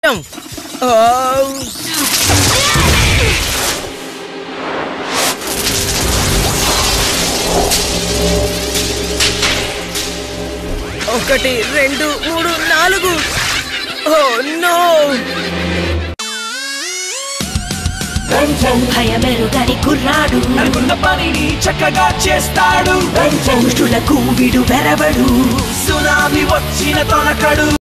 ఒకటి రెండు మూడు నాలుగు. Oh no! భయమెరుగని కుర్రాడు అనుకున్న పనిని చక్కగా చేస్తాడు. దుష్టులకు వీడు వెరవడు. సునామీ వచ్చిన తొలకడు.